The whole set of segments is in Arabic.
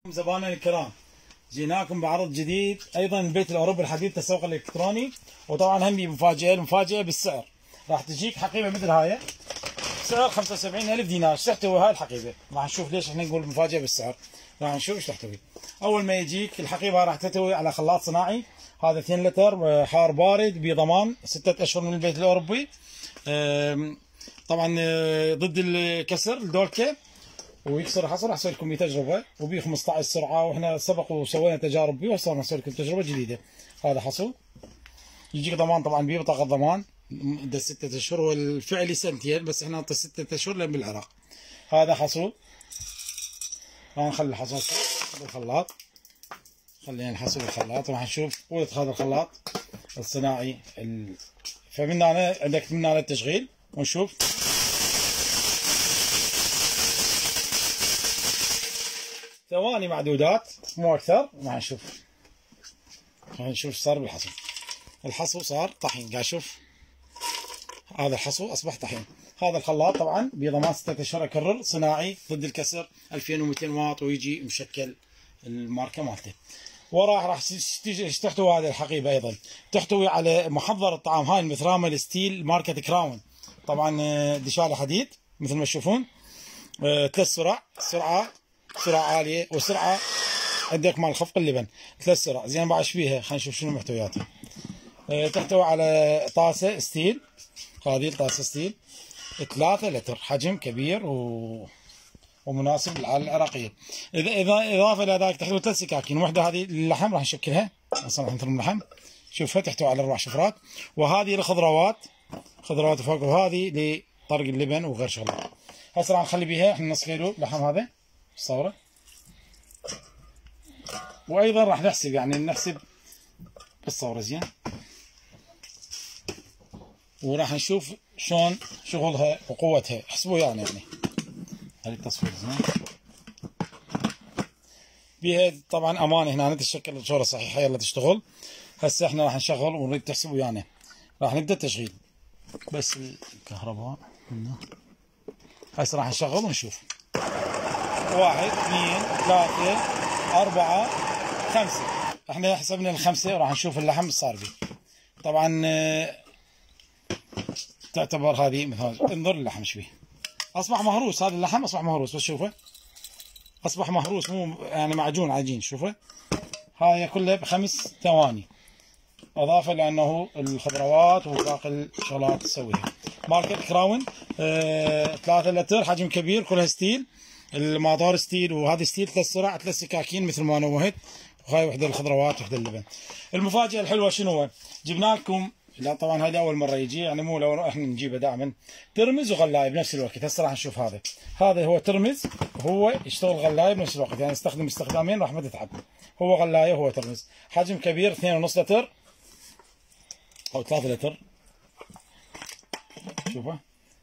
زبائننا الكرام، جيناكم بعرض جديد ايضا البيت الاوروبي الحديث التسوق الالكتروني، وطبعا هم مفاجاه. المفاجاه بالسعر، راح تجيك حقيبه مثل هاي بسعر 75,000 دينار. ايش تحتوي هاي الحقيبه؟ راح نشوف ليش احنا نقول مفاجاه بالسعر. راح نشوف ايش تحتوي. اول ما يجيك الحقيبه راح تحتوي على خلاط صناعي، هذا 2 لتر حار بارد بضمان 6 اشهر من البيت الاوروبي، طبعا ضد الكسر الدولكه، ويكسر حصر. راح اسوي لكم بيه تجربه وبيه 15 سرعه، واحنا سبق وسوينا تجارب بيه وصرنا نسوي لكم تجربه جديده. هذا حصو يجيك ضمان طبعا بيه بطاقه ضمان مده 6 اشهر، والفعلي سنتين، بس احنا نعطي 6 اشهر لان بالعراق. هذا حصو، راح نخلي الحصو بالخلاط، خلينا نحصو بالخلاط. راح نشوف قوه هذا الخلاط الصناعي فمن هنا عندك من هنا التشغيل، ونشوف ثواني معدودات مو اكثر. راح نشوف صار بالحصو. الحصو صار طحين، قاعد شوف هذا الحصو اصبح طحين. هذا الخلاط طبعا بضمان 6 اشهر، اكرر صناعي ضد الكسر 2200 واط، ويجي مشكل الماركه مالته. وراه راح تحتوي هذه الحقيبه ايضا، تحتوي على محضر الطعام. هاي المثرامه ستيل ماركه كراون، طبعا دشاله حديد مثل ما تشوفون. 3 سرعه عاليه، وسرعه عندك مال خفق اللبن. 3 سرع. زين بعش بيها، خلينا نشوف شنو محتوياتها. تحتوي على طاسه ستيل، هذه الطاسه ستيل 3 لتر، حجم كبير ومناسب للعائله العراقيه. اضافه الى ذلك تحتوي 3 سكاكين، واحده هذه للحم راح نشكلها، اصلا راح نفرم اللحم، شوفها تحتوي على 4 شفرات، وهذه للخضروات، خضروات وفواكه، وهذه لطرق اللبن وغير شغلات. هسه راح نخلي بيها احنا نص كيلو لحم هذا الصوره، وايضا راح نحسب، يعني نحسب بالصوره زين، وراح نشوف شلون شغلها وقوتها. احسبوا يعني هذه التصوير زين بيها طبعا امان. هنا تتشكل الصوره صحيحه، يلا تشتغل. هسه احنا راح نشغل ونريد تحسبوا يعني. راح نبدا تشغيل، بس الكهرباء هنا. هسه راح نشغل ونشوف. 1 2 3 4 5. احنا حسبنا الخمسه، وراح نشوف اللحم صار بيه. طبعا تعتبر هذه مثال. انظر اللحم ايش بيه، اصبح مهروس. هذا اللحم اصبح مهروس، بس شوفه اصبح مهروس، مو يعني معجون عجين. شوفه هاي كلها ب5 ثواني، اضافه لانه الخضروات وباقي الشغلات تسويها. ماركه كراون 3 لتر، حجم كبير، كلها ستيل، الماطور ستيل، وهذه ستيل 3 سرع، 3 سكاكين مثل ما نوهت، وهاي وحده الخضروات وحده اللبن. المفاجاه الحلوه شنو هو؟ جبنا لكم، لا طبعا هذه اول مره يجي، يعني مو لو احنا نجيبه دائما، ترمز وغلايه بنفس الوقت. هسه راح نشوف هذا هو ترمز، هو يشتغل غلايه بنفس الوقت، يعني نستخدم استخدامين راح ما تتعب. هو غلايه وهو ترمز، حجم كبير 2.5 لتر او 3 لتر. شوفه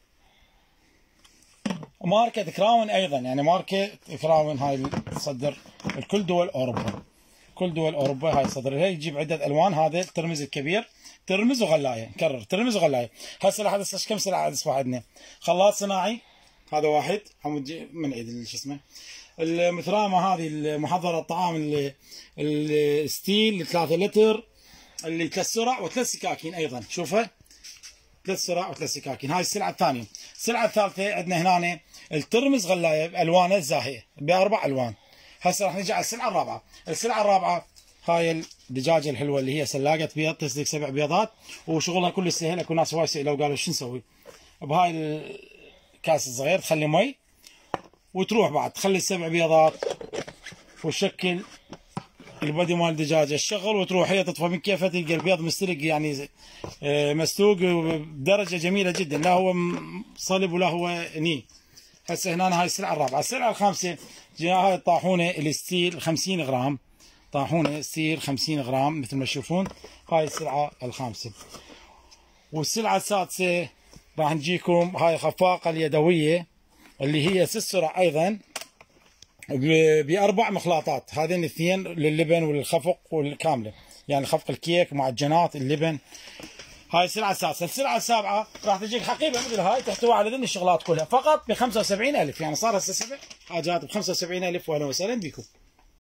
ماركة كراون ايضا، يعني ماركة كراون هاي تصدر الكل دول اوروبا، كل دول اوروبا هاي تصدر. هي يجيب عدة الوان. هذا الترمز الكبير، ترمز وغلاية، نكرر ترمز وغلاية. هسه لحد كم سلعة اصبح عندنا؟ خلاط صناعي هذا واحد، من عيد شو اسمه، المثرامة هذه المحضرة الطعام الستيل 3 لتر، اللي 3 سرع و3 سكاكين ايضا. شوفها 3 سرع و3 سكاكين. هاي السلعة الثانية. السلعة الثالثة عندنا هنا الترمز غلاية بألوانه الزاهية ب4 ألوان. هسه راح نجي على السلعة الرابعة. السلعة الرابعة هاي الدجاجة الحلوة اللي هي سلاقة بيض، تسلق 7 بيضات، وشغلها كله سهل. اكو ناس هواي سئلوا قالوا شو نسوي بهاي الكاس الصغير، تخلي مي وتروح بعد تخلي 7 بيضات، وتشكل البدي مال الدجاجه، تشغل وتروح هي تطفى من كيفها، تلقى البيض مستلق، يعني مسلوق بدرجه جميله جدا، لا هو صلب ولا هو ني. هسه هنا هاي السلعه الرابعه. السلعه الخامسه جينا هاي الطاحونه الستيل 50 غرام، طاحونه ستيل 50 غرام مثل ما تشوفون. هاي السلعه الخامسه. والسلعه السادسه راح نجيكم هاي خفاقه اليدويه اللي هي 6 سرع ايضا، ب4 مخلاطات. هذين الاثنين لللبن والخفق والكامله، يعني خفق الكيك، معجنات اللبن. هاي السلعه السادسه. السلعه السابعه راح تجيك حقيبه مثل هاي، تحتوي على ذن الشغلات كلها، فقط ب 75,000، يعني صار هسه 7 حاجات ب 75,000. واهلا وسهلا بكم.